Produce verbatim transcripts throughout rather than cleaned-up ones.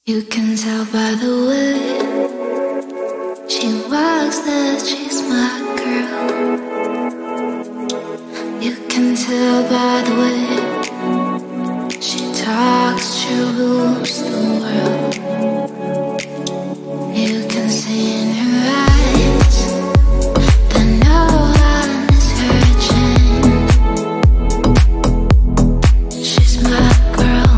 You can tell by the way she walks that she's my girl. You can tell by the way she talks, she rules the world. You can see in her eyes that no one is hurting. She's my girl,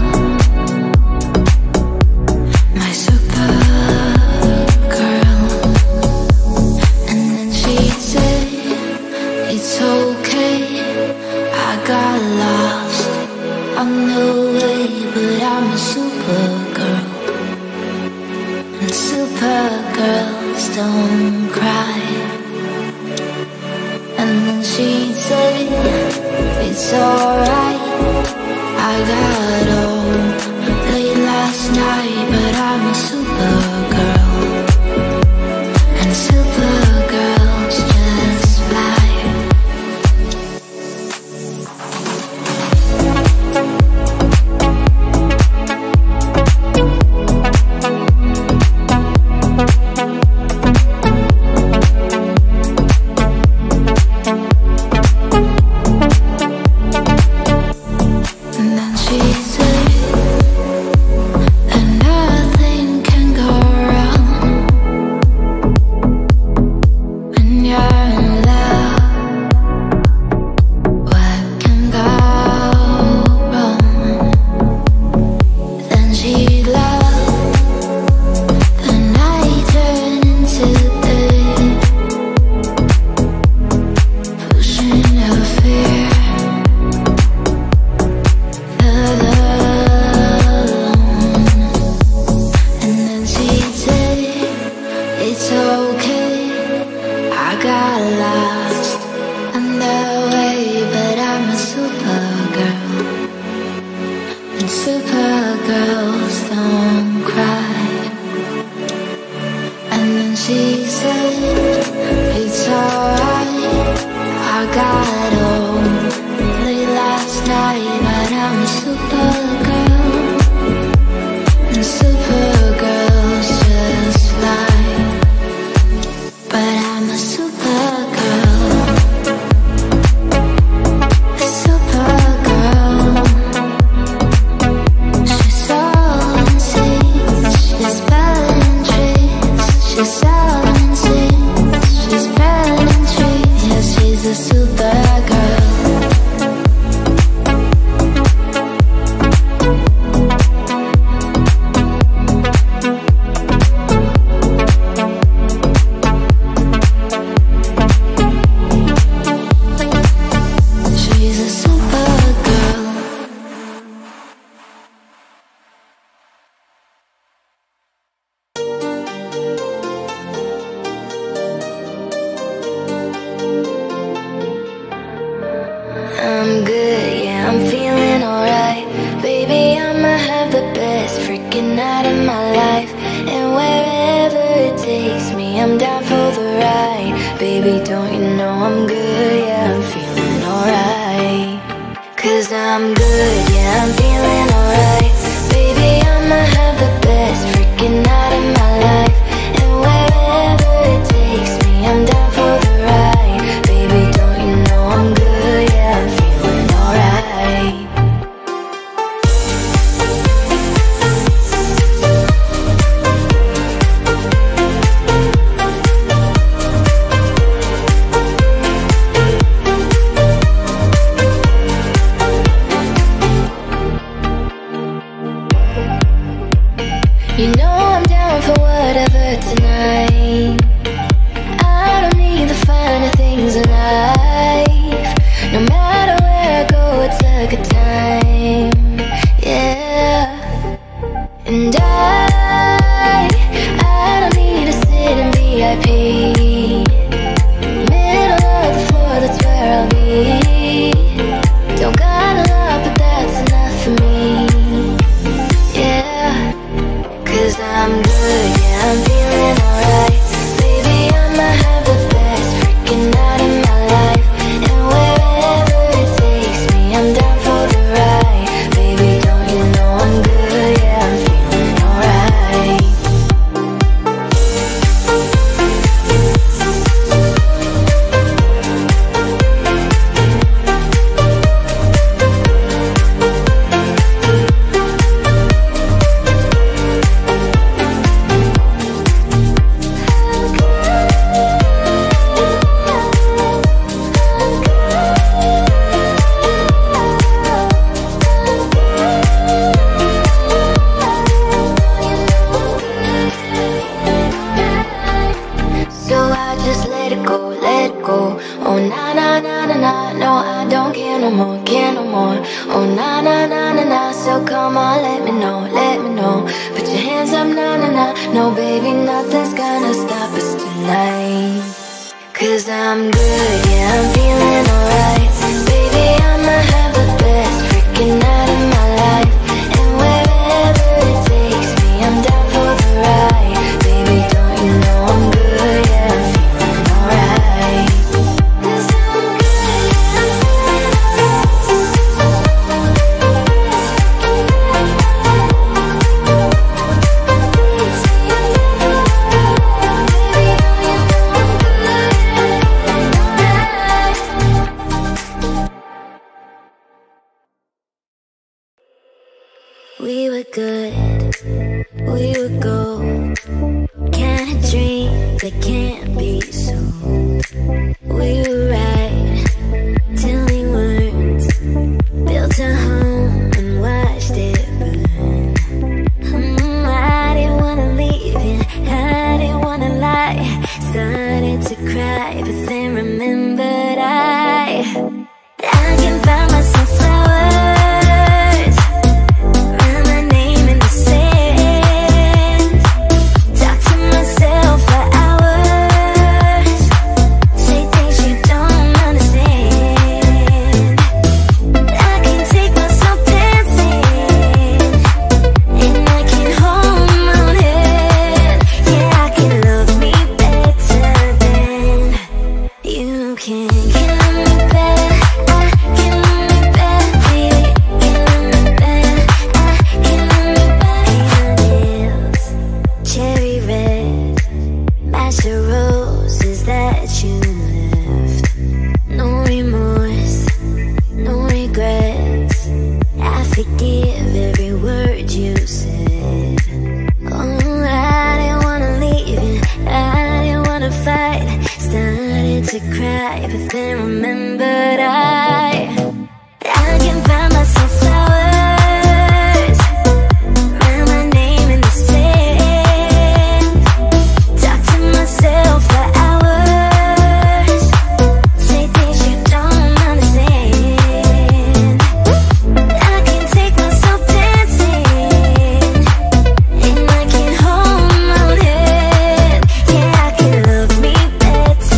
my super girl. And then she'd say, it's okay, I got lost on the way, but I'm a super girl. And super girls don't cry. And then she'd say, it's alright, I got home late last night, but I'm a super girl. And super girls just fly. And then she said that nothing can go wrong when you're in love. What can go wrong? Then she laughed, the night turned into day, pushing her fear alone. And then she'd say, it's okay, I got lost on the way, but I'm a super girl. And super girls don't cry. And then she said, it's alright, I got home late last night, but I'm a super girl. And super girls just fly. But I'm a super girl, a super girl. She's selling seeds, she's spelling trees. She's selling seeds, she's spelling trees. Yeah, she's a super girl. She's a super girl. I'm good, yeah, I'm feeling alright. Baby, I'ma have the best freaking night of my life. And wherever it takes me, I'm down for the ride. Baby, don't you know I'm good, yeah, I'm feeling alright. Cause I'm good, yeah, I'm feeling alright. Baby, I'ma have the best freaking night of my life. And wherever it takes me, I'm down for the ride. Baby, don't you know I'm good, yeah, I'm feeling alright. You know I'm down for whatever tonight. I don't need the finer things in life. No matter where I go, it's a good time. Yeah. And I, I don't need to sit in V I P. Middle of the floor, that's where I'll be. Don't got a lot, but that's enough for me. Yeah. Cause I'm good, yeah, I'm feeling alright. Baby, I'ma have the best freaking night of my life. And wherever it on, let me know, let me know. Put your hands up, nah, nah, nah. No, baby, nothing's gonna stop us tonight. Cause I'm good, yeah, I'm feeling alright. Baby, I'ma have the best freaking night of my life. And wherever it takes me, I'm down for the ride. Baby, don't you know I'm good, yeah, I'm feeling alright. Cause I'm good, yeah, I'm feeling we were good, we were gold. Kind of dream that can't be sold. We were right till we weren't. Built a home and watched it burn. mm, I didn't wanna leave you, I didn't wanna lie. Started to cry, but then remembered I I can find myself flowers. To cry, but then remembered I I can find myself flowers, write my name in the sand, talk to myself for hours, say things you don't understand. I can take myself dancing, and I can hold my own head. Yeah, I can love me better.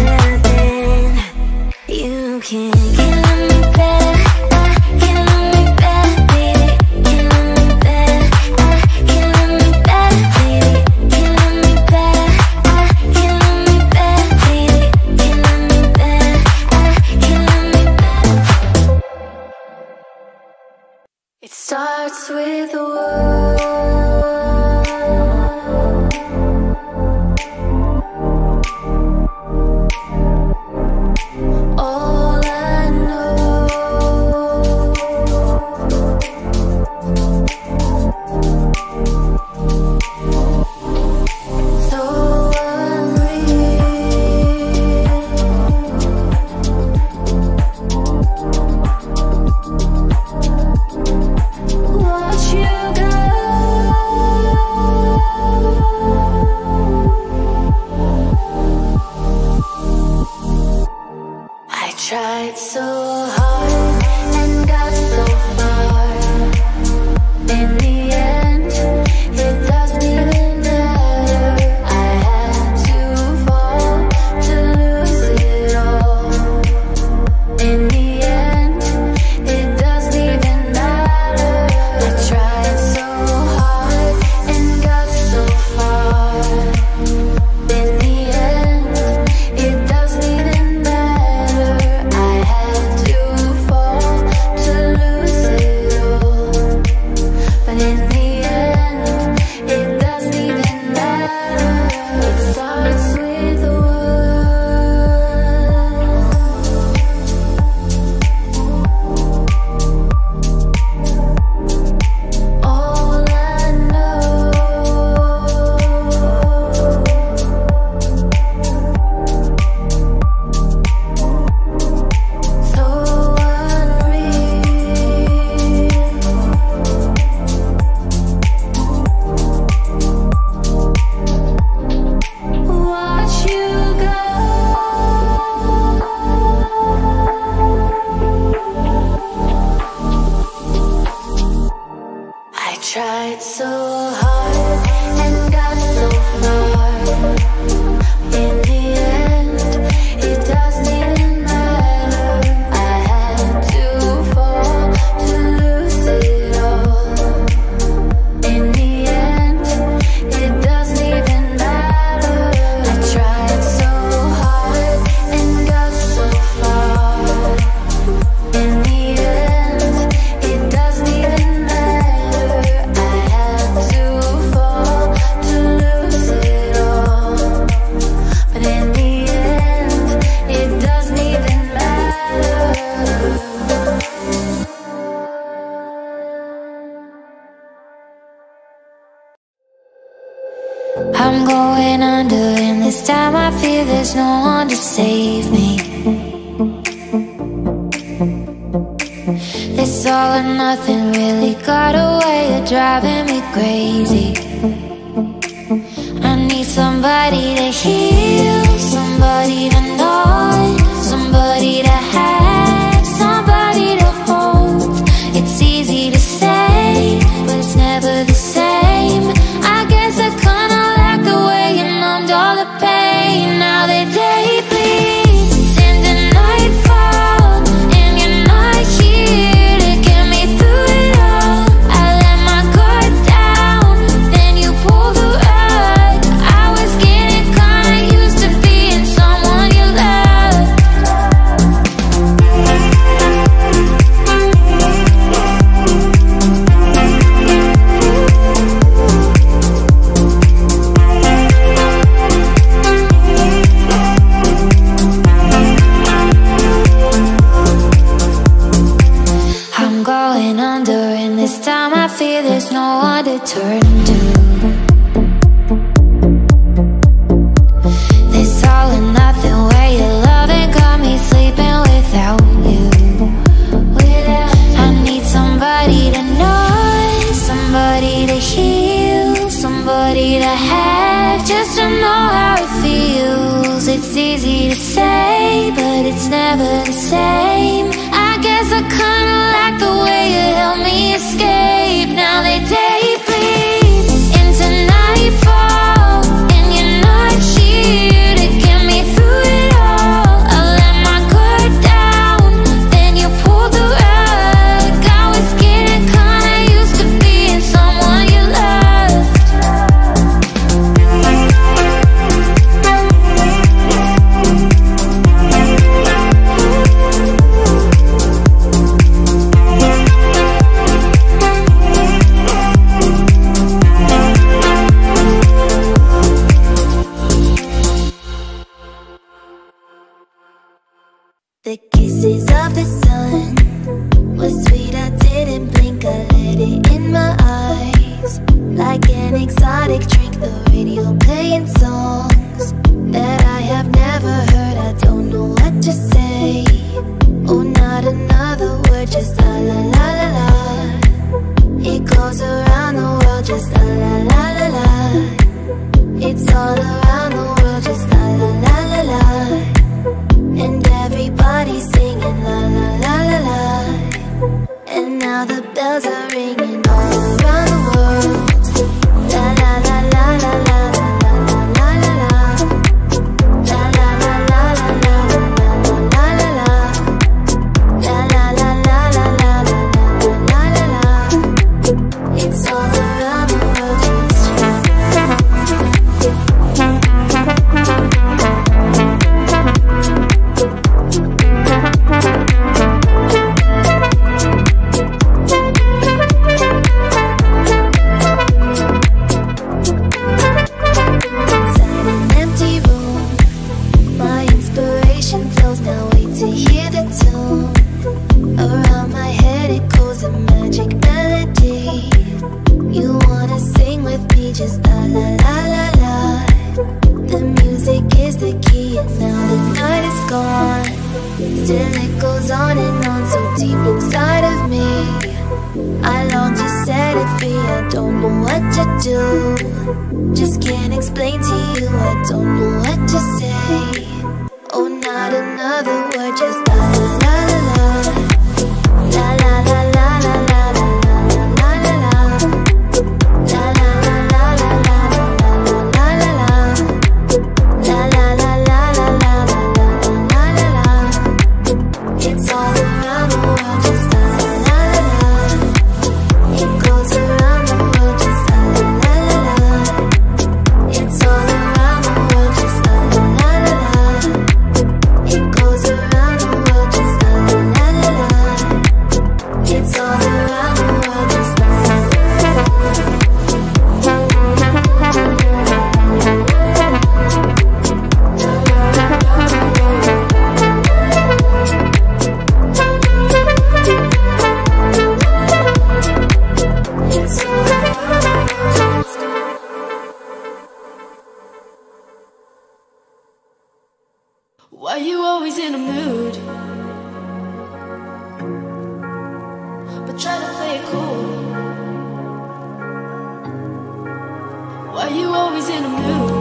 You can, can love me better, I can love me better, baby. Can love me better, I can love me better, baby. Can love me better, I can love me better, baby. Can love me better, I can love me better. It starts with a word. All I know, so unreal. Watch you go. tried so hard and got so far. In the end, it doesn't even matter. I had to fall to lose it all. In the end, it doesn't even matter. I tried so hard and got so far. In the end, it doesn't even matter. I had to fall to lose it all. But in the end, it doesn't even matter. I'm going under, and this time I feel there's no one to save me. This all or nothing really got a way of driving me crazy. I need somebody to heal, somebody to know, somebody to have, somebody to hold. It's easy to say, but it's never the same. I guess I kinda like the way you numbed all the pain. Now the day bleeds into nightfall, and you're not here to get me through it all. I let my guard down, then you pulled the rug. I was getting kinda used to being someone you loved. I'm going under, and this time I feel there's no one to turn to. This all or nothing way of loving got me sleeping without you. I need somebody to know, somebody to heal, somebody to have, just to know how it feels. It's easy to say, but it's never the same. I guess I kinda like the way you help me escape. Now the day bleeds into nightfall, and you're not here to get me through it all. I let my guard down, then you pulled the rug. I was getting kinda used to being someone you loved. The kisses of the sun was sweet, I didn't blink, I let it in my eyes. Like an exotic drink, the radio playing songs that I have never heard, I don't know what to say. Oh, not another word, just la la la la la. It goes around the world, just la la la la la. It's all around the world, just la la la la la. And everybody's singing la la la la la. And now the bells are ringing all around the world. La la la la la la la la la la la. La la la la la la la la la la. La la la la la la la la la la. It's all around the world. Inside an empty room, my inspiration flows. Now wait to hear the tune. Around my head it goes a magic melody. You wanna sing with me, just la la la la la. The music is the key, and now the night is gone. Still it goes on and on, so deep inside of me. I long to set it free, I don't know what to do. Just can't explain to you, I don't know what to say. Oh, not another word, just la la la la la. La la la la la la la la la la la. Why you always in a mood?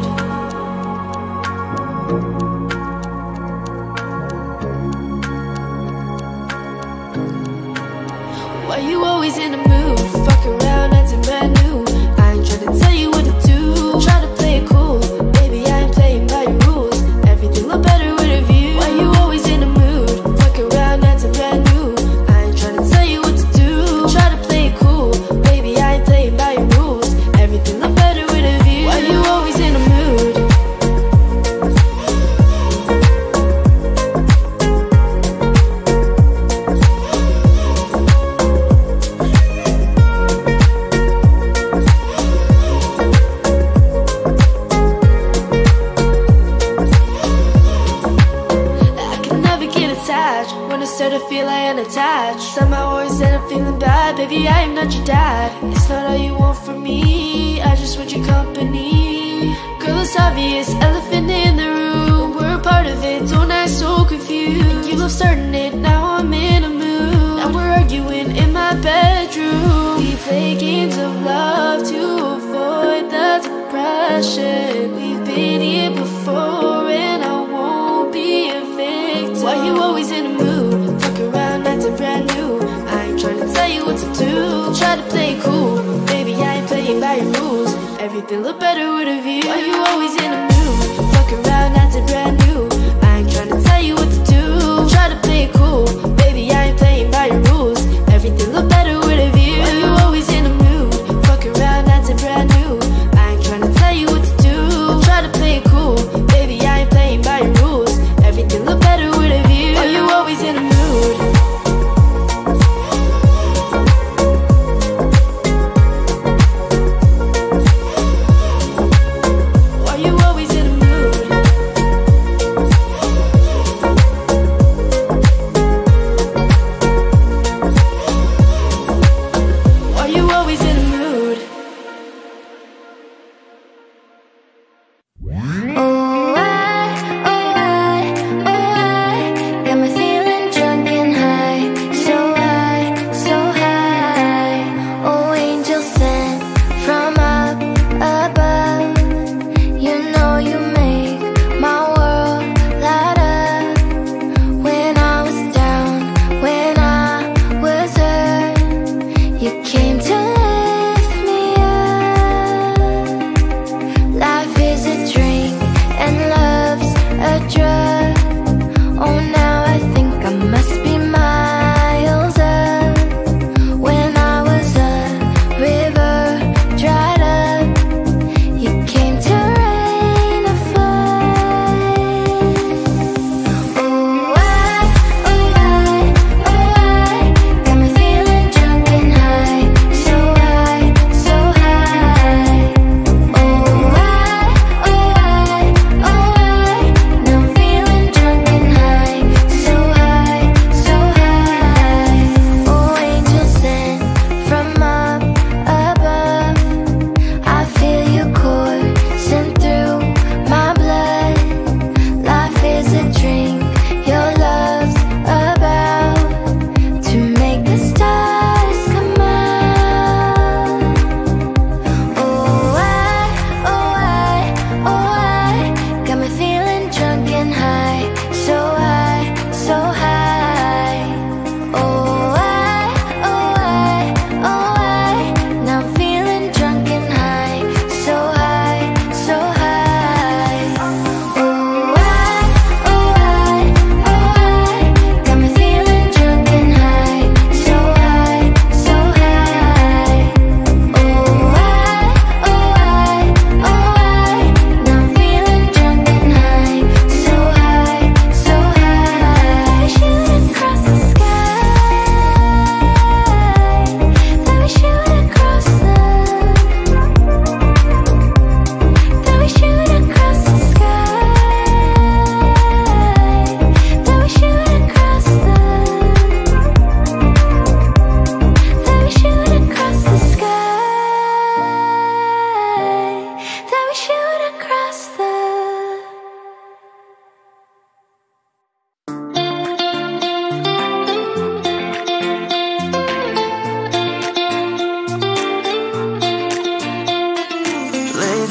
Why you always in a mood? Fuck around, acting brand new. I ain't tryna tell you what to do. Try to play it cool, baby, I ain't playing by your rules. Everything look better with a view. Why you always in a mood? Fuck around, acting brand new. I ain't tryna tell you what to do. Try to play it cool, baby, I ain't playing by your rules. Everything look better with a view. Why you always in a mood? When I start to feel I am attached, somehow always end up feeling bad. Baby, I am not your dad. It's not all you want from me, I just want your company. Girl, it's obvious, elephant in the room. We're a part of it, don't act so confused. You love starting it, now I'm in a mood. Now we're arguing in my bedroom. We play games of love to avoid the depression. We've been here before and I won't be a victim. Why you always in a mood? Fuck around, acting brand new. I ain't tryna tell you what to do. Try to play it cool, baby, I ain't playing by your rules. Everything look better with a view. Why you always in a mood? Fuck around, acting brand new. I ain't tryna tell you what to do. Try to play it cool, baby, I ain't playing by your rules. Everything look better with a view. Why you always in a mood? Fuck around, acting brand new. I ain't tryna tell you what to do. Try to play it cool, baby, I ain't playing by your rules. Everything look better with a view. Why you always in a mood?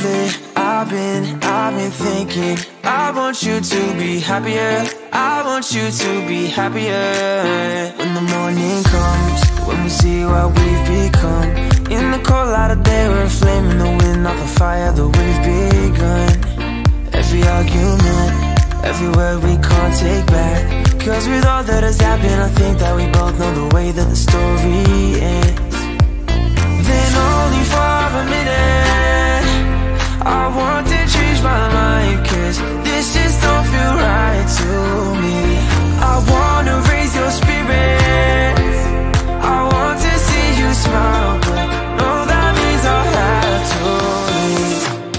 Lately, I've been, I've been thinking I want you to be happier, I want you to be happier. When the morning comes, when we see what we've become, in the cold light of day, we're a flame in the wind, not the fire that we've begun. Every argument, every word we can't take back, cause with all that has happened, I think that we both know the way that the story ends. Then only for a minute, I want to change my mind, cause this just don't feel right to me. I wanna raise your spirits, I want to see you smile, but no, that means I'll have to leave.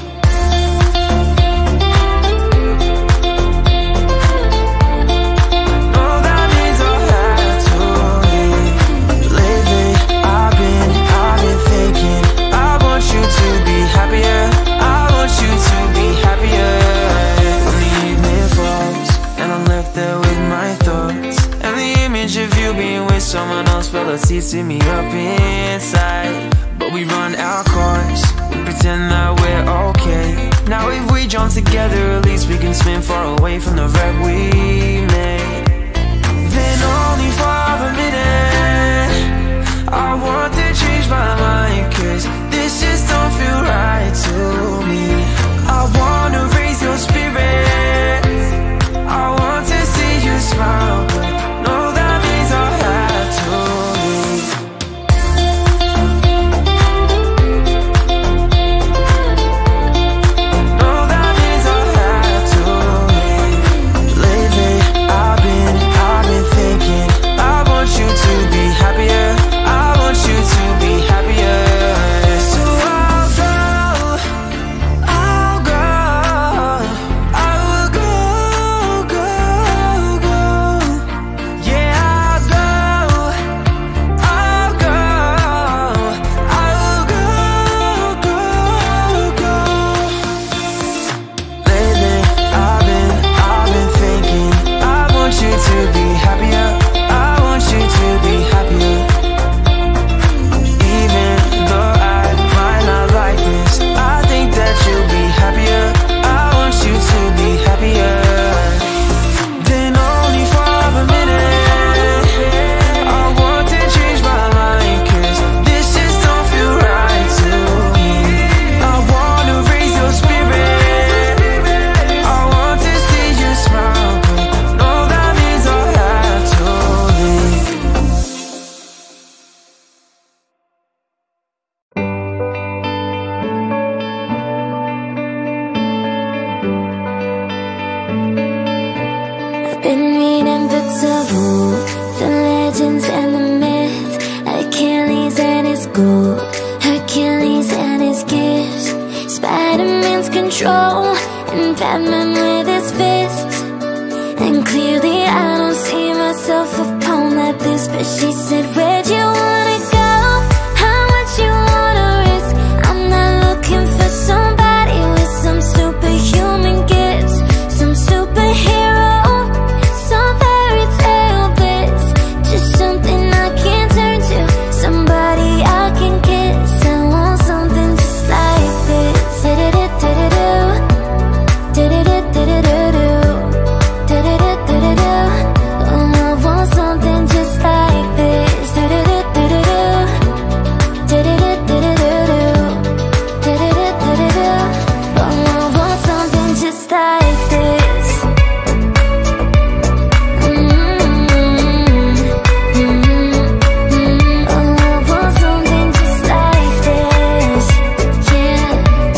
No, that means I'll have to leave. Lately, I've been, I've been thinking I want you to be happier, I want you to be happier. When the evening falls and I'm left there with my thoughts, and the image of you being with someone else fell asleep to me up inside. But we run our course, we pretend that we're okay. Now if we jump together, at least we can swim far away from the wreck we made. Then only for a minute, I want to change my mind, cause this just don't feel right to me. I wanna raise your spirits, I want to see you smile, but no, that means I'll have to leave. No, that means I'll have to leave. Lately, I've been, I've been thinking I want you to be happier, I want you to be happier. So I'll go, I'll go, I will go, go, go. Yeah, I'll go, I'll go, I will go, go, go. Lately, I've been, I've been thinking I want you to be happier, I want you to be happier. Even though I might not like this, I think that you'll be happier, I want you to be happier. Then only for a minute, I want to change my mind, cause this just don't feel right to me. I wanna raise your spirit, I want to see you smile, but no, that means I'll have to leave. I've been reading books of old, the legends and the myths, Achilles and his gold, Hercules and his gifts, Spider-Man's control, and Batman with his fists. And clearly I don't see myself upon like this, but she said, where'd you wanna go? How much you wanna risk? I'm not looking for somebody with some superhuman gifts, some superhero, some fairy tale bliss, just something I can turn to, somebody I can kiss. I want something just like this. Do-do-do-do-do-do, do-do-do-do-do-do, do-do-do-do-do-do. Oh, I want something just like this. Do-do-do-do-do-do, do-do-do-do-do-do, do-do-do-do-do-do. Oh, I want something just like this. Mm-hmm. Mm-hmm. Oh, I want something just like this. Yeah.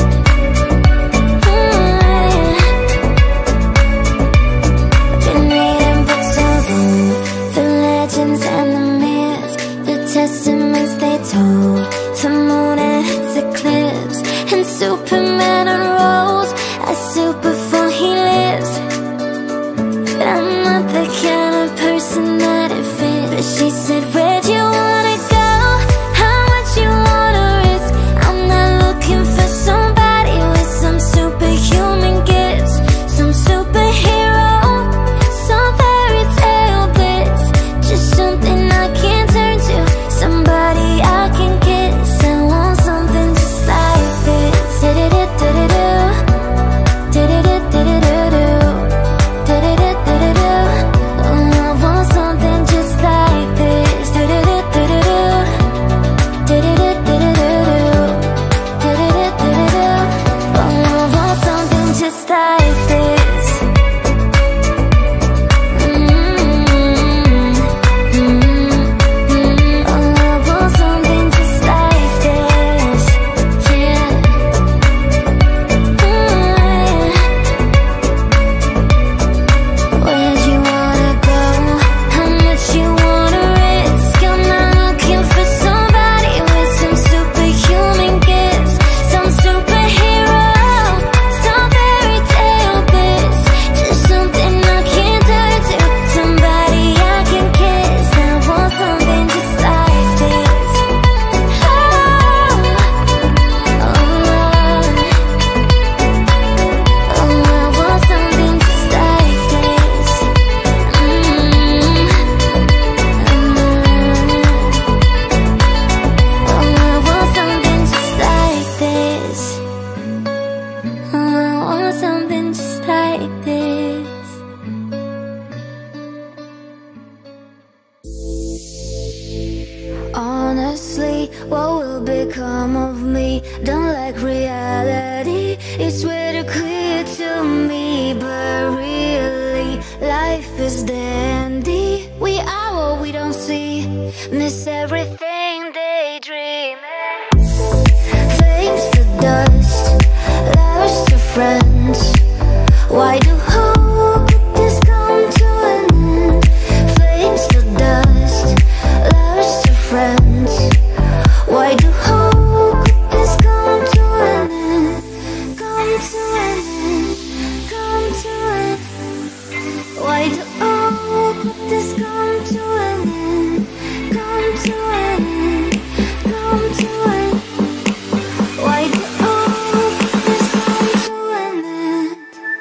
Been reading books of old, the legends and the myths, the testaments they told, the moon and its eclipse, and Superman unrolls a suit before he lives. But I'm not the kind of person that it fits. But she said, where'd you wanna go? How much you wanna risk? I'm not looking for somebody with some superhuman gifts, some superhero, some fairy tale bliss, just something I can turn to, somebody I can kiss. I want something just like this. me. Don't like reality, it's way too clear to me. But really, life is dandy. We are what we don't see, miss everything daydreaming. Flames to dust, lovers to friends. Why do hope this come to an end? Flames to dust, lovers to friends. Why do hope this come to an end? Come to an end, come to an end. Why do hope this come to an end? Come to an end, come to an end. Why do hope this come to an end?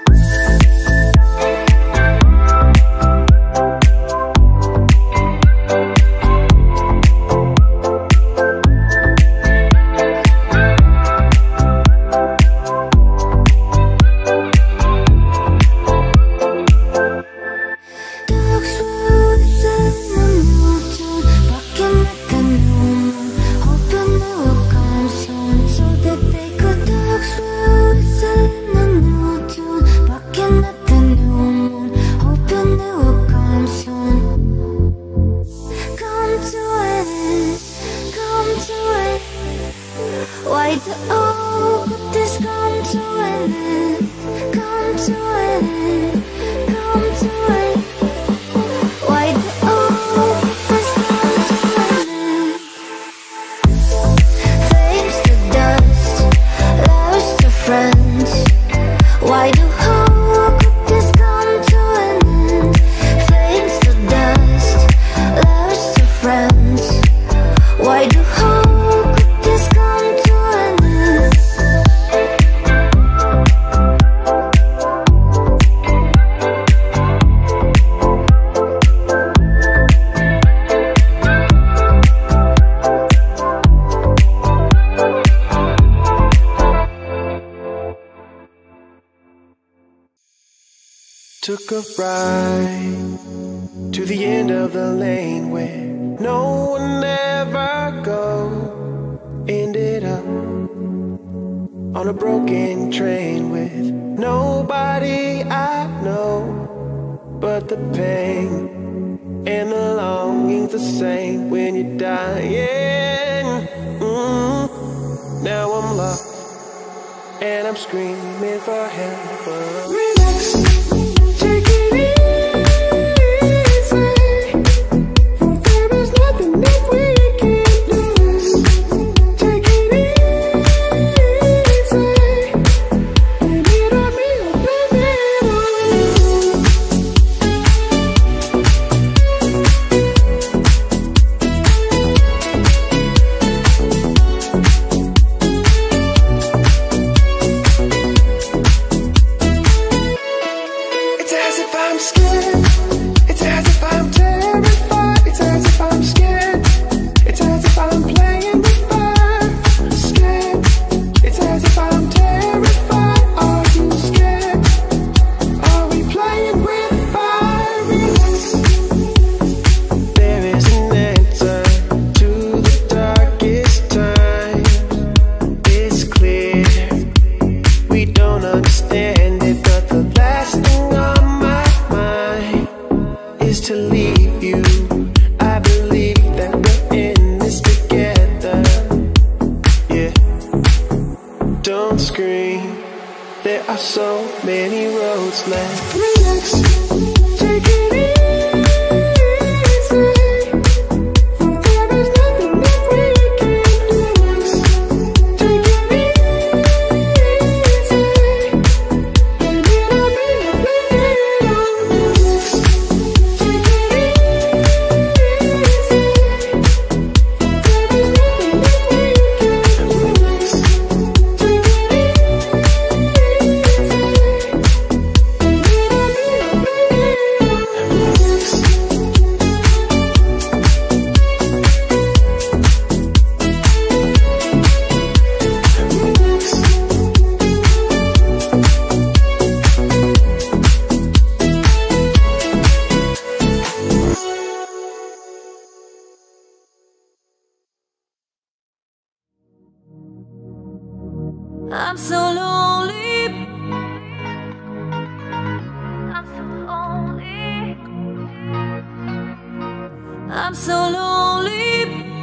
Why do all this come to an end? Come to an end, come to an end. Why do all this come to an end? Flames to dust, lovers to friends. Why do all this come to an end? Flames to dust, lovers to friends. Why do all this come to an end? Took a ride to the end of the lane where no one ever go. Ended up on a broken train with nobody I know. But the pain and the longing's the same when you're dying. mm. Now I'm lost and I'm screaming for help. Relax. Take it easy, for there is nothing that we can lose. Take it easy, blame it on me or blame it on It's as if I'm scared. It's as if I'm terrified. It's as if I'm scared. It's as if I'm playing with fire. Scared. It's as if I'm terrified. Are you scared? Are we playing with fire? There is an answer to the darkest time. It's clear we don't understand it, but the last thing on my mind is to leave you. I believe that we're in this together. Yeah, don't scream. There are so many roads left. Relax, take it easy, for there is nothing that we can lose. Take it easy, blame it on me or blame it on us. Take it easy, for there is nothing that we can lose. Take it easy, blame it on me or blame it on us. I'm so lonely. I'm so lonely. I'm so lonely.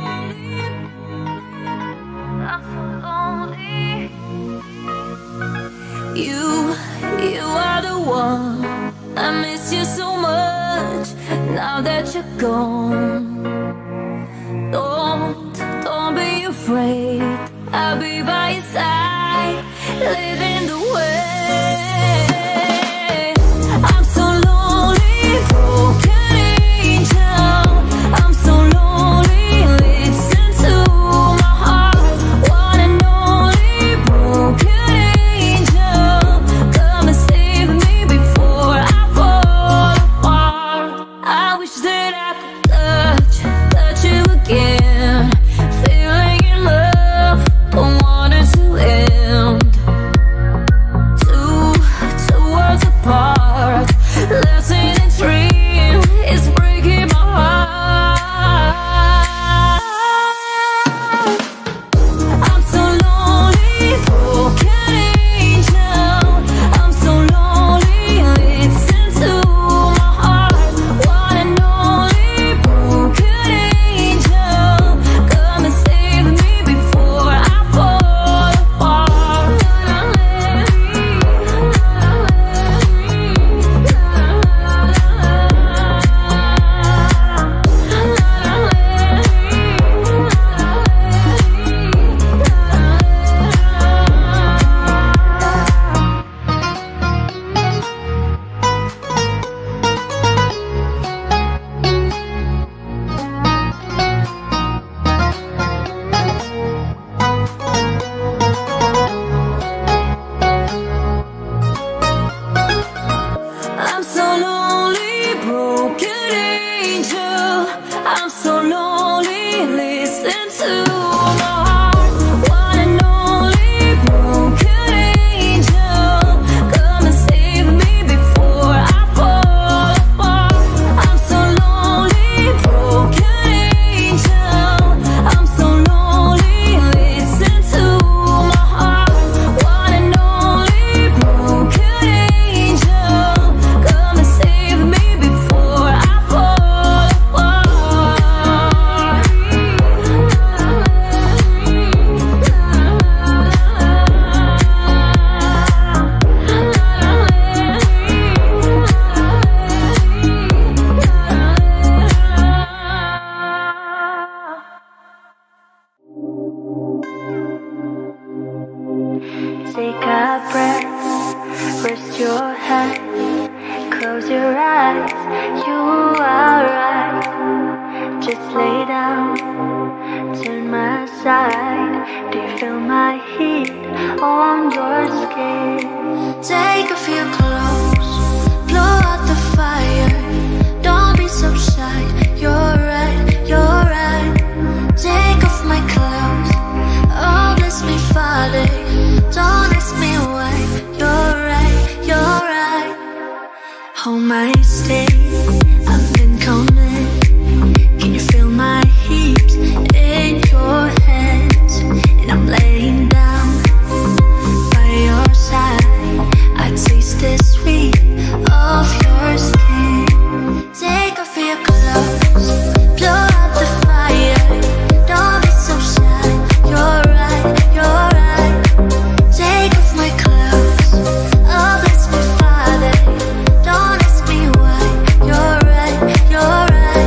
I'm so lonely. You, you are the one. I miss you so much now that you're gone. Don't, don't be afraid. I'll be by your side, leading the way. I'm so lonely, broken angel. I'm so lonely, listen to my heart. One and only broken angel. Come and save me before I fall apart. I wish that I could touch, touch you again. Feeling in love, don't want it to end. Two, two worlds apart. Lesson and dream is breaking my heart. I'm so lonely, broken angel. I'm so lonely, listen to my heart. One and only broken angel. Come and save me before I fall apart. I'm so lonely, broken angel. I'm so lonely, listen to my heart. One and only broken angel. Come and save me before I fall apart. I'm so lonely, broken angel. I'm so lonely, listen to my heart. One and only broken angel. Come and save me before I fall apart. Take a breath, rest your head, close your eyes, you are right. Just lay down, turn my side. Do you feel my heat on your skin? Take off your clothes, blow out the fire. Don't be so shy, you're right, you're right. Take off my clothes, oh bless me Father. Don't ask me why, you're right, you're right. Hold my stay, I've been coming. Can you feel my heat in your hands? And I'm laying down by your side. I taste the sweet of your skin. Take off your clothes, blow out the fire. Don't be so shy, you're right, you're right. Take off my clothes, oh bless me Father. Don't ask me why, you're right, you're right.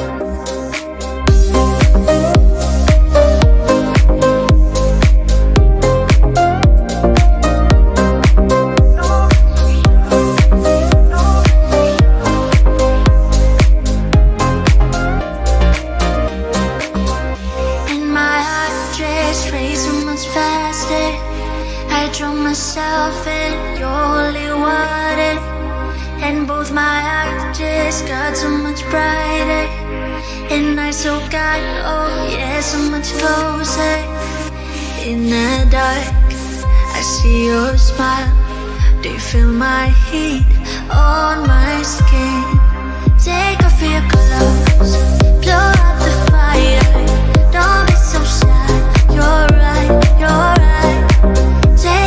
And my heart just racing much faster. I drown myself in your holy water. And both my eyes just got so much brighter. And I so got, oh yeah, so much closer. In the dark, I see your smile. Do you feel my heat on my skin? Take off your clothes, blow out the fire. Don't be so shy, you're right, you're right. Take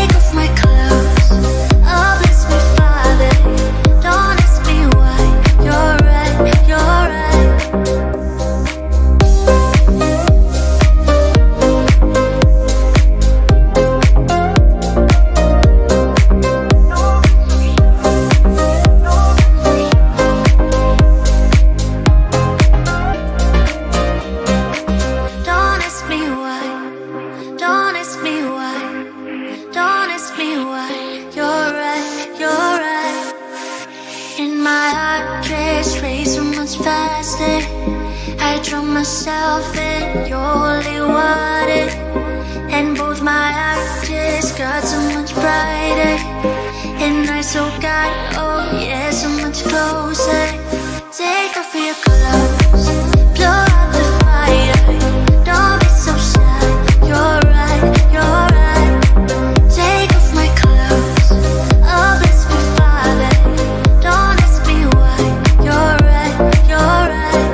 my heart race, race so much faster. I drown myself in your holy water, and both my eyes just got so much brighter, and I so got, oh yeah, so much closer. Take off your clothes, blow out the fire. Don't be so shy, you're right, you're right. Take off my clothes, oh bless me Father. Don't ask me why, you're right, you're right.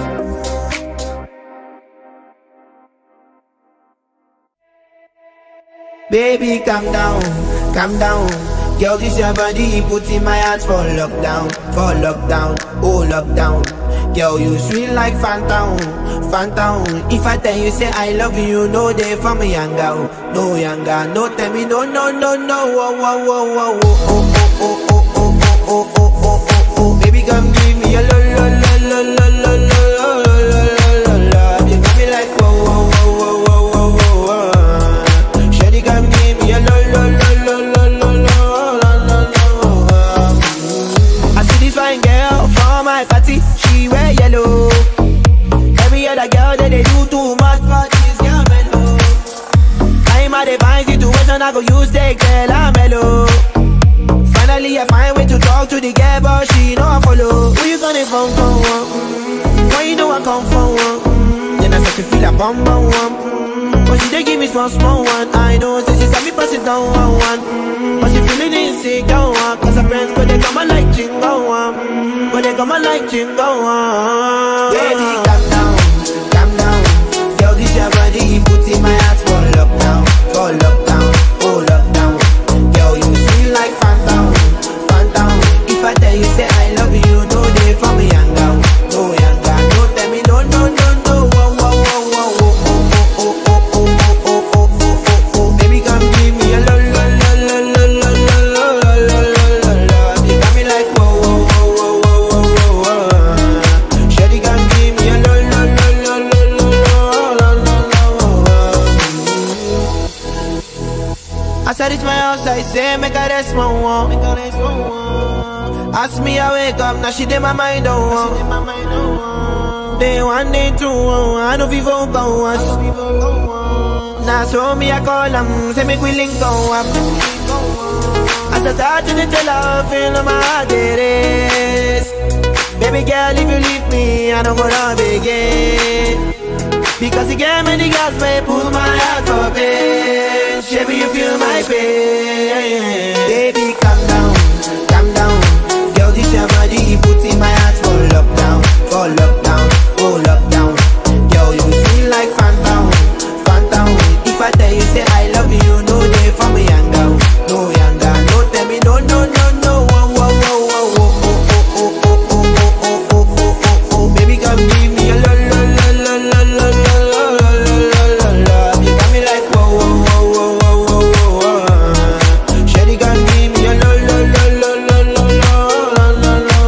Baby, calm down, calm down. Girl, this your body, put in my heart for lockdown, for lockdown, oh lockdown. Girl, you sweet like phantom, phantom. If I tell you say I love you, no day for me younger, no younger. No tell me no, no, no, no. Oh, oh, oh, oh, oh, oh, oh, oh, oh, oh, oh, oh, oh, oh. Baby, come give me a lo, lo, lo, lo, lo, lo, lo, lo, lo, lo. You got me like whoa, whoa, whoa, whoa, whoa, whoa, whoa. Shawty, come give me a lo, lo, lo, lo, lo, lo, lo. Fine girl for my party, she wear yellow. Every other girl that they do too much for this girl mellow. I'm at a fine situation, I go use the girl, I'm mellow. Finally I find way to talk to the girl, but she know I follow. Who you gonna phone for? Mm-hmm. Why you know I come for one? Mm-hmm. Then I start to feel a bum bum one. Mm-hmm. But she they give me small small one. I know, so she got me pass it down one one. Mm-hmm. But she feeling insecure, cause her friends go they come and like jingle one. Mm-hmm. But they come and like jingle one. Baby, calm down, calm down. Girl, this your body, put in my heart for lockdown, for lockdown, oh lockdown. Girl, you feel like phantom, phantom. If I tell you say I love you, no day for me younger, no younger. No tell me no, no, no, no. Whoa, whoa, whoa, whoa, whoa, oh, oh, oh, oh, oh, oh, oh, oh, oh, oh. Baby, come give me a lo, lo, lo, lo, lo, lo, lo, lo, lo, lo, lo. You got me like whoa, whoa, whoa, whoa, whoa, whoa, whoa. Shawty, come give me a lo, lo, lo, lo, lo, lo, lo, lo. As I reach my house, I say, make a rest, my one. Ask me, I wake up, now she did my mind, don't want. Day one, day two, I know people go once. Now so me, I call them, say make we link go up. As I start to tell her, feel my heart it is. Baby girl, if you leave me, I don't go to begin. Because you gave me the gas, may pull my heart for pain. Baby, you feel my pain. Baby, calm down, calm down. Girl, this your body, put in my heart for lockdown, for lockdown, oh lockdown. Girl, you feel like phantom, phantom. If I tell you say I love you, no day for me younger, no younger. No tell me no, no, no, no. Whoa, whoa, whoa, whoa, oh, oh, oh, oh, oh, oh, oh, oh, oh, oh. Baby, come give me a lo, lo, lo, lo, lo, lo, lo, lo, lo, lo, lo. You got me like whoa, whoa, whoa, whoa, whoa, whoa, whoa. Shawty, come give me a lo, lo, lo, lo, lo, lo, lo, lo, lo.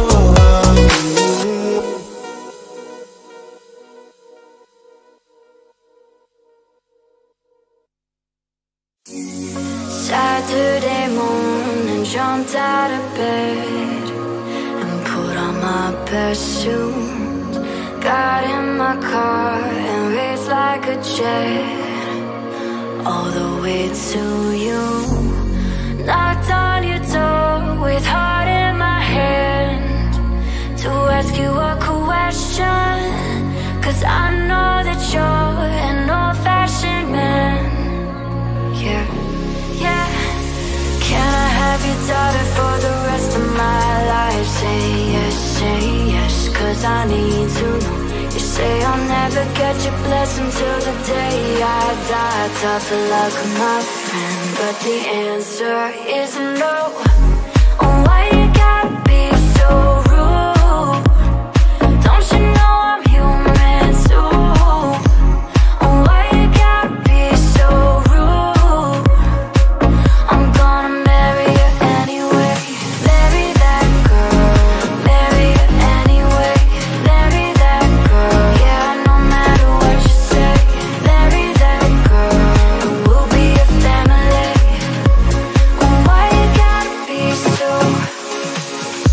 Saturday morning, jumped out of bed and put on my best suit. Got in my car and raced like a jet all the way to you. Knocked on your door with heart in my hand to ask you a question, cause I know that you're an old-fashioned man. Yeah, yeah. Can I have your daughter for the rest of my life? Say yes, say yes, cause I need to know. You say I'll never get your blessing till the day I die. Tough luck, my friend, but the answer is no. Oh, why you gotta be so rude? Don't you know I'm human too? Oh, why you gotta be so rude? I'm gonna marry you anyway. Marry that girl. Marry you anyway. Marry that girl. Yeah, no matter what you say. Marry that girl. We'll be a family. Oh, why you gotta be so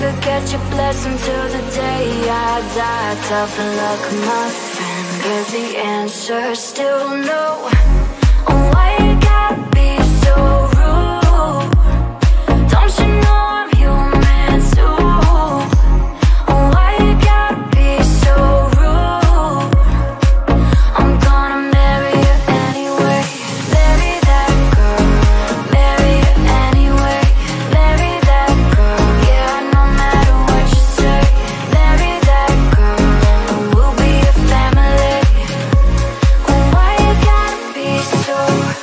forget your blessing till the day I die. Tough luck, my friend, 'cause the answer's still no. Why you gotta be so rude? Don't you know I'm human too? Why you gotta be so rude? I'm gonna marry you anyway. Marry that girl, marry you anyway. Marry that girl, yeah, no matter what you say. Marry that girl, and we'll be a family. Why you gotta be so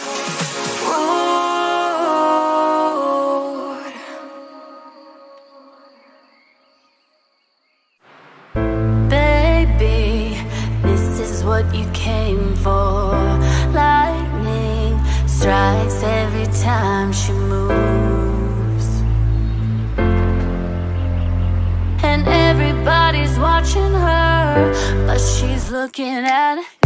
rude? Baby, this is what you came for. Lightning strikes every time she moves, and everybody's watching her, but she's looking at you.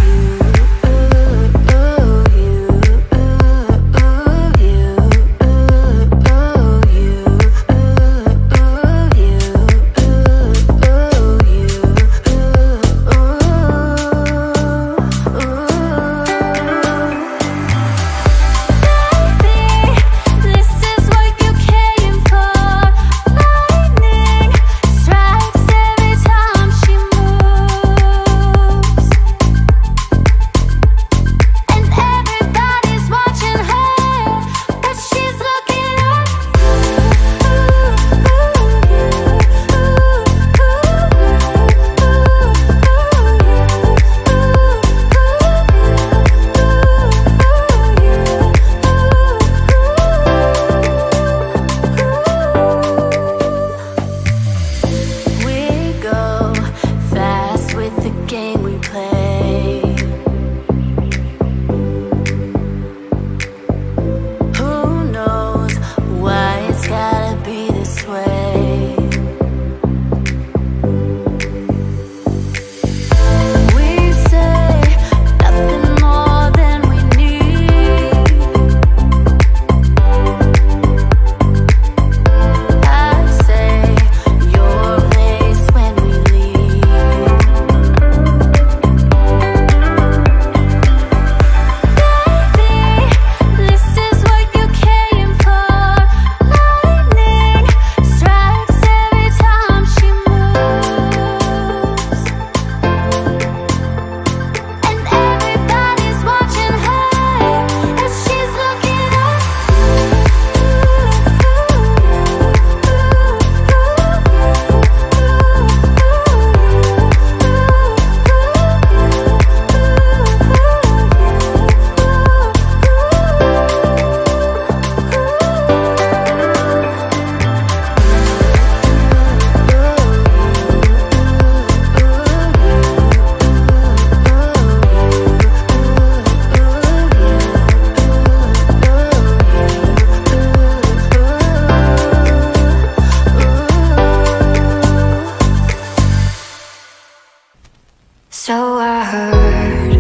So I heard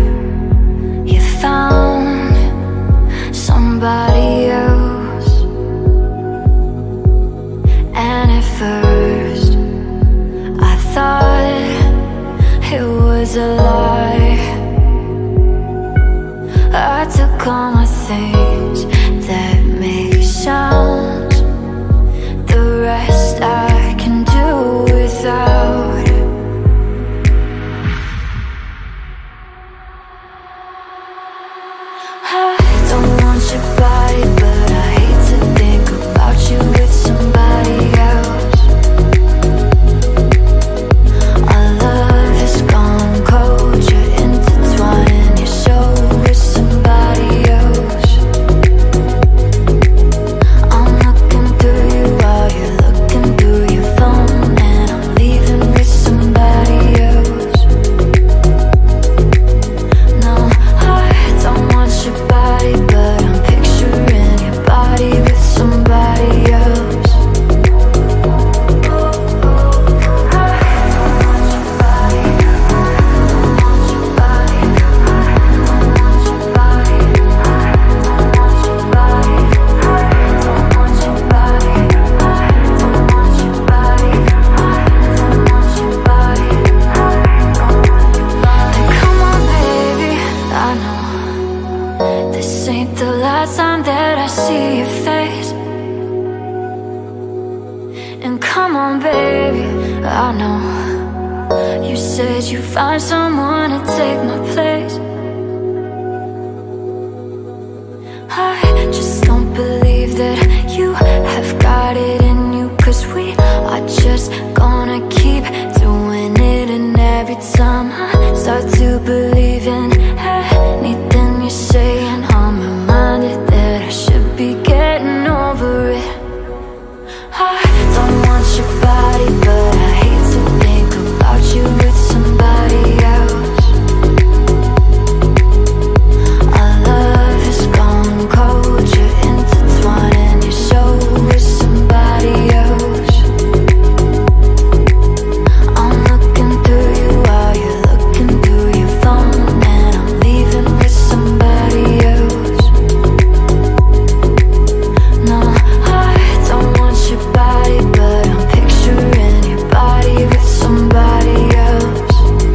you found somebody else, and at first I thought it was a lie. I took all my things that make sounds, the rest I can do without. Your body, but I hate to think about you with somebody else. Our love has gone cold, I know you said you find someone to take my place. I just don't believe that you have got it in you, 'cause we are just gonna keep doing it. And every time I start to believe in anything you're saying, I'm reminded that I should be getting over it. I don't want your body, but I hate to think about you with somebody else. Our love is gone cold, you're intertwining your soul with somebody else. I'm looking through you while you're looking through your phone, and I'm leaving with somebody else. No, I don't want your body, but I'm picturing your body with somebody else.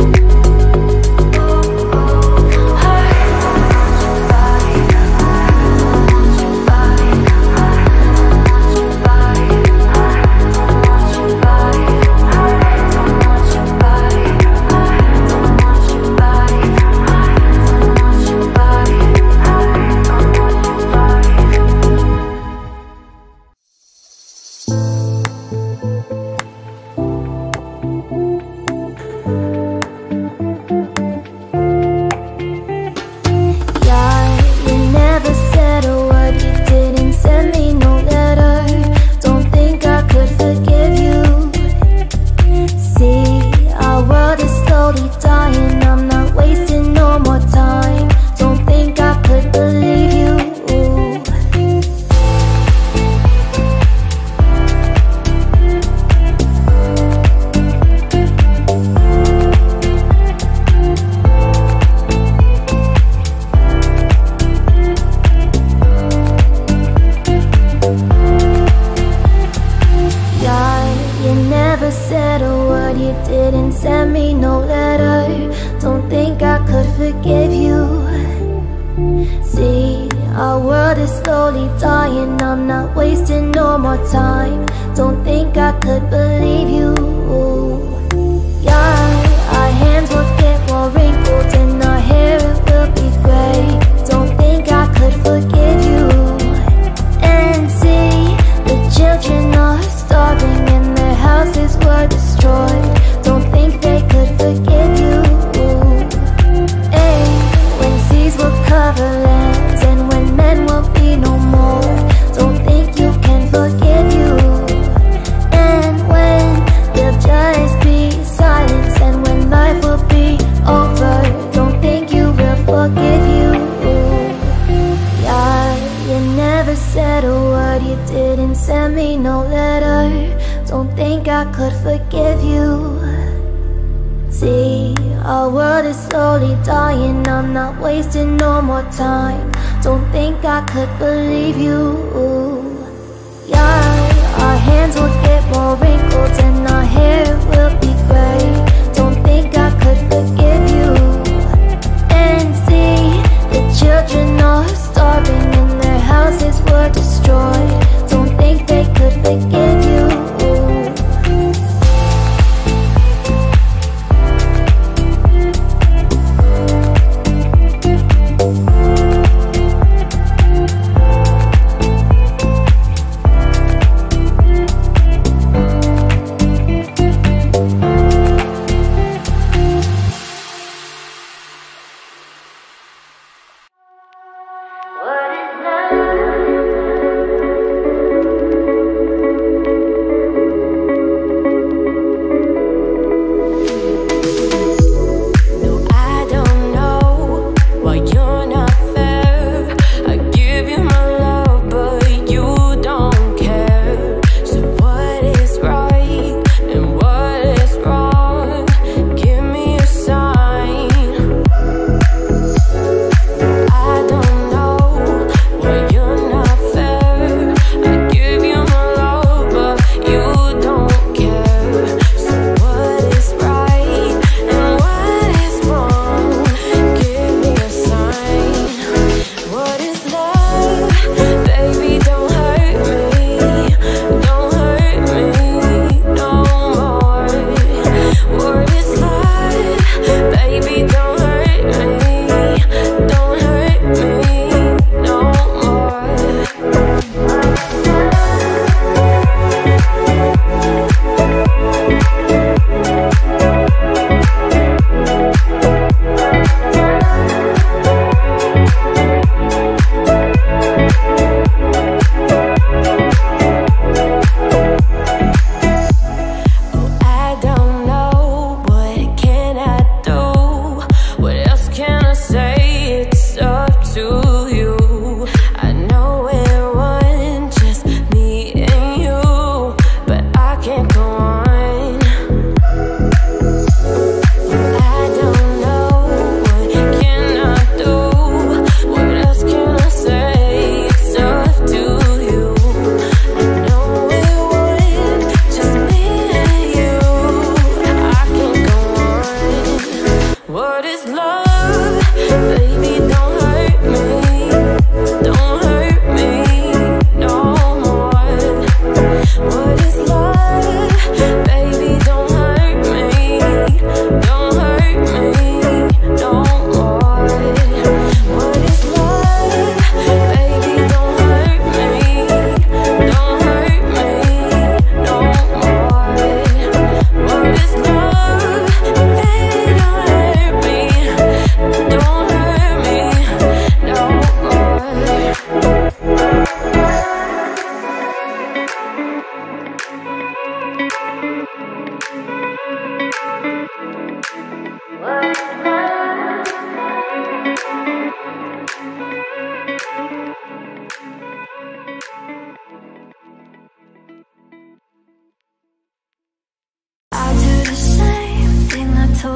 I don't want your body, I don't want your body, I don't want your body, I don't want your body, I don't want your body, I don't want your body, I don't want your body, I don't want your body. Yeah, you never said a word, you didn't send me no letter. Don't think I could forgive you. See, our world is slowly dying, I'm not wasting no more time. Don't think I could believe you. Yeah, you never said a word, you didn't send me no letter. Don't think I could forgive you. See, our world is slowly dying, I'm not wasting no more time. Don't think I could believe you. Yeah, our hands will get more wrinkled and our hair it will be gray. Don't think I could forgive you. And see, the children are starving and their houses were destroyed. Don't think they could forgive you. Hey, when seas will cover lands and when men will be no more, don't think you can forgive you. And when there'll just be silence and when life will be over, don't think you will forgive you. Yeah, you never said a word, you didn't send me no letter. Don't think I could forgive you. See, our world is slowly dying, I'm not wasting no more time. Don't think I could believe you. Yeah, our hands will get more wrinkled and our hair will be gray. Don't think I could forgive you. And see, the children are starving and their houses were destroyed. Don't think they could forgive you.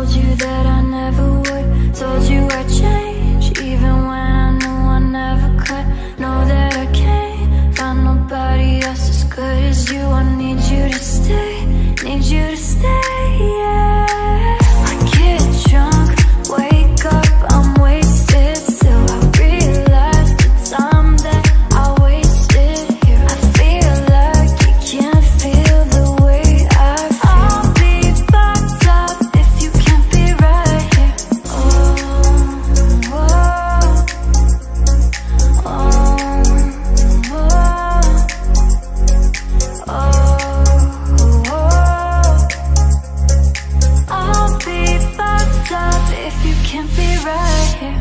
told you that I never would. Told you I'd change, even when I knew I never could. Know that I can't find nobody else as good as you. I need you to stay, need you to stay, yeah. I get drunk, wake up, I'm wasted still. I realize the time that I wasted here. I feel like you can't feel the way I feel. I'll be fucked up if you can't be right here. Oh, oh, oh, oh, oh, oh. I'll be fucked up if you can't be right here.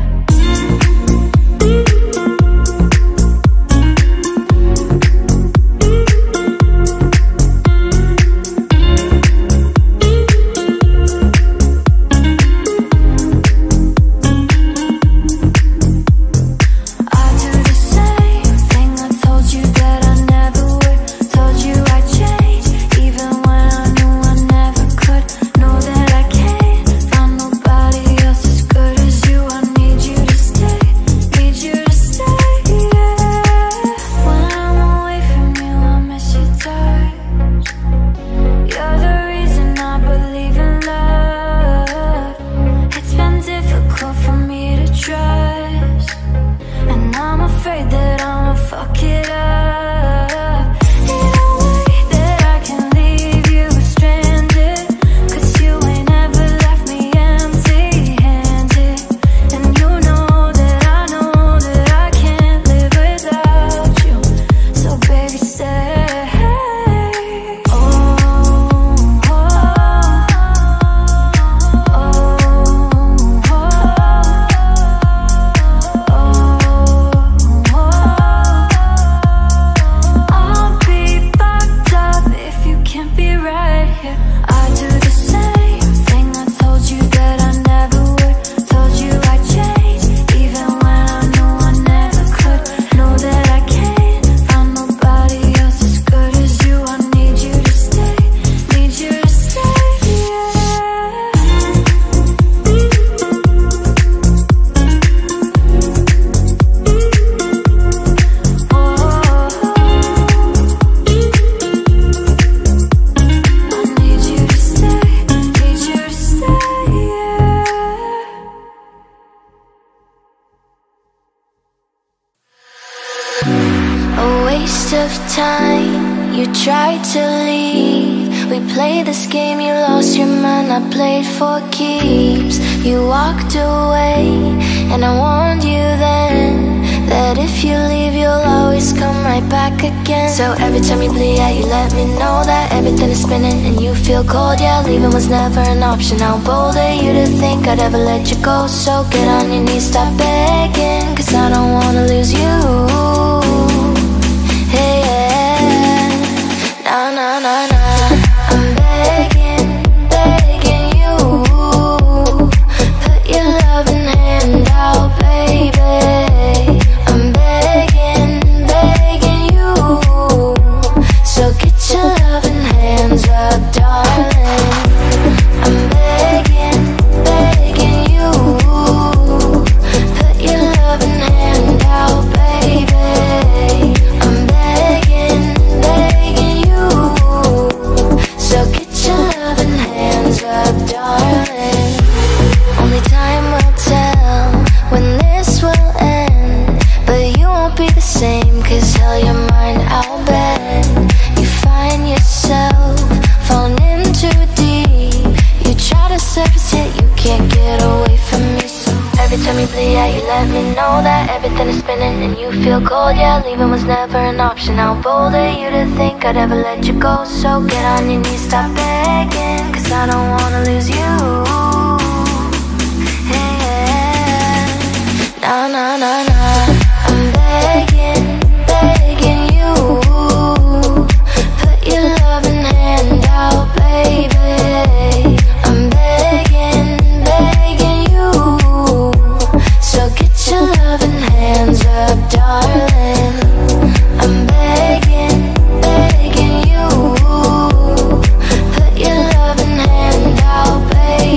I do the same thing. I told you that I never would. Told you I'd change, even when I knew I never could. Know that I can't find nobody else as good as you. I need you to stay, need you to stay, yeah. When I'm away from you, I miss your touch. You're the reason I believe in love. It's been difficult for me to trust, and I'm afraid that I'ma fuck it up. Ain't no way that I can leave you stranded, 'cause you ain't ever left me empty-handed. And you know that I know that I can't live without you. So baby, stay. Oh, oh, oh, oh, oh, oh. I'll be fucked up if you can't be right here. I do the same thing. I told you that I never would. Told you I'd change, even when I knew I never could. Know that I can't find nobody else as good as you. I need you to stay, need you to stay, yeah. Oh, I need you to stay, need you to stay, yeah. A waste of time, you tried to leave. We played this game, you lost your mind, I played for keeps. You walked away, and I warned you then that if you leave, you'll always come right back again. So every time you bleed out, you let me know that everything is spinning and you feel cold. Yeah, leaving was never an option. How bold are you to think I'd ever let you go? So get on your knees, stop begging, 'cause I don't wanna lose you. Hey, yeah. Nah, nah, nah, nah. I'm begging, begging you. Put your loving hand out, baby. I'm begging, begging you. So get your loving hands up, darling. I'm begging, begging you. Put your loving hand out, baby. I'm begging, begging you. So get your loving hands up, darling. Only time will tell when this will end, but you won't be the same, 'cause hell, your mind I'll bend. You find yourself falling in too deep. You try to surface it, you can't get away from me. So every time you bleed out, you let me know that everything is spinning and you feel cold. Yeah, leaving was never an option. How bold are you to think I'd ever let you go? So get on your knees, stop begging, 'cause I don't wanna lose you. Hey, yeah. Nah, nah, nah, nah. I'm begging, begging you. Put your loving hand out, baby. I'm begging, begging you. So get your loving hands up, darling. I'm begging, begging you. Put your loving hand out, baby.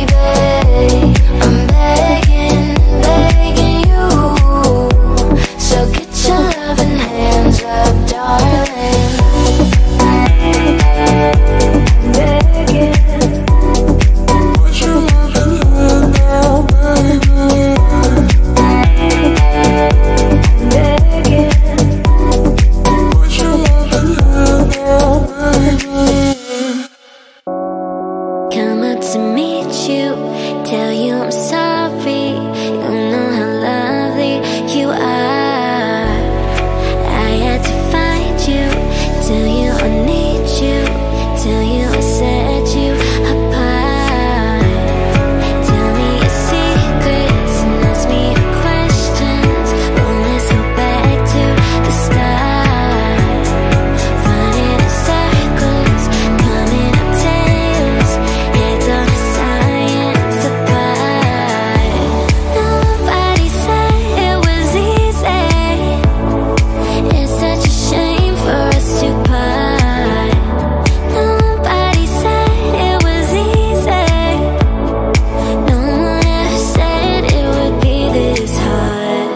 tell you I'm sorry. You know how lovely you are. I had to find you, tell you I need you, tell you I set you apart. Tell me your secrets and ask me your questions. Oh, let's go back to the start. Running in circles, coming up tails, heads on a science apart. Nobody said it was easy. It's such a shame for us to part. Nobody said it was easy. No one ever said it would be this hard.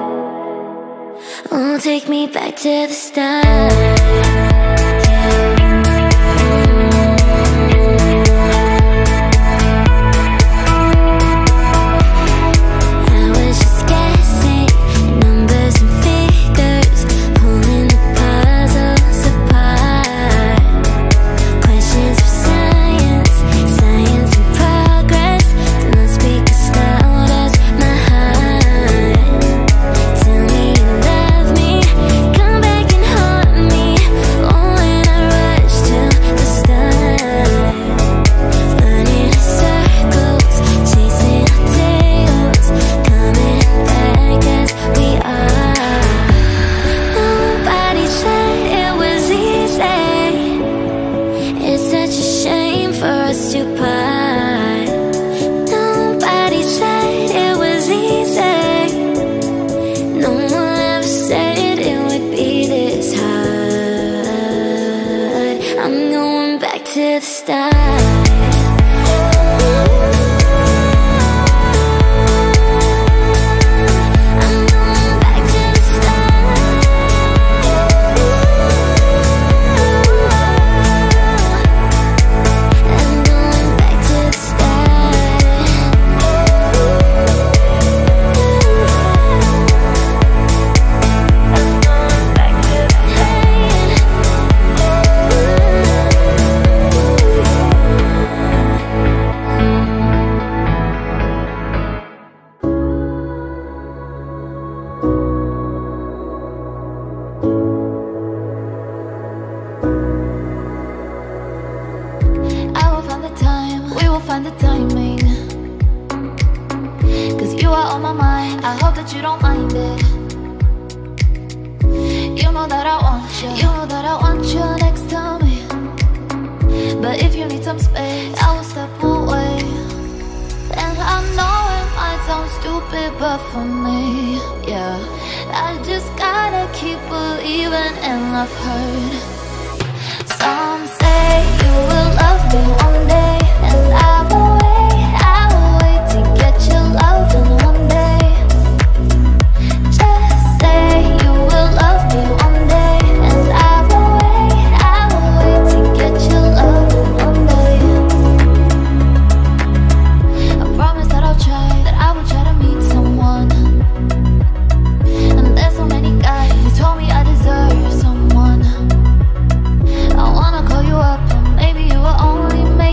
Oh, take me back to the start. I was just guessing numbers and figures, pulling the puzzles apart. Questions of science, science in progress. Do not speak as loud as my heart. Tell me you love me, come back and haunt me. Oh, when I rush to the start. Running in circles, chasing our tails, coming back as we are. Nobody said it was easy. It's such a shame for us to part. Nobody said it was easy. No one ever said it would be this hard. I'm going back to the start. I'm going back to the start. I'm going back to the start. I'm going back to the I will find the time, we will find the timing. Cause you are on my mind, I hope that you don't mind it. You know that I want you, you know that I want you next to me. But if you need some space, I will step away. And I know it might sound stupid, but for me, yeah, I just gotta keep believing. And I've heard some say you will love me one day, and I will wait, I will wait to get your love in one day. Just say you will love me one day, and I will wait, I will wait to get your love in one day. I promise that I'll try, that I will try to meet someone. And there's so many guys who told me I deserve someone. I wanna call you up, and maybe you will only make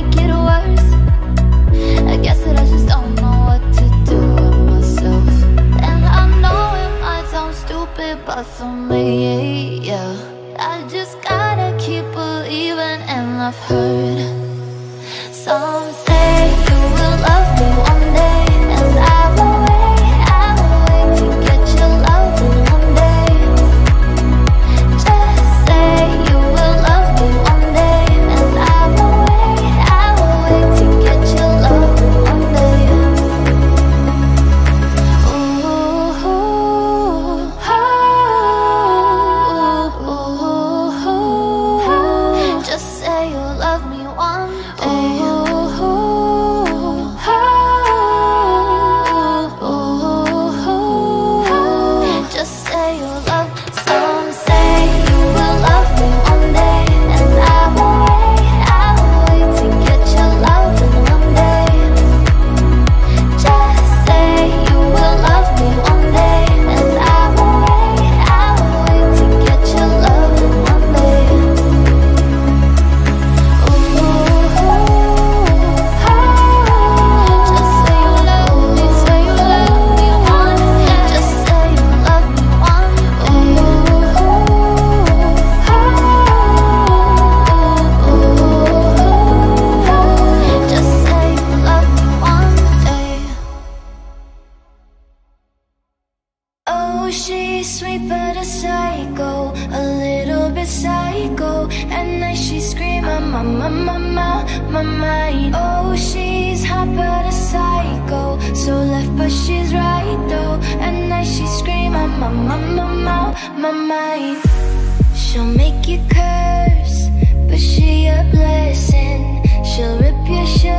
my, my, my, my, my mind. Oh, she's hot but a psycho, so left but she's right though. At night she scream on my, my, my, my, my mind. She'll make you curse, but she a blessing. She'll rip your shirt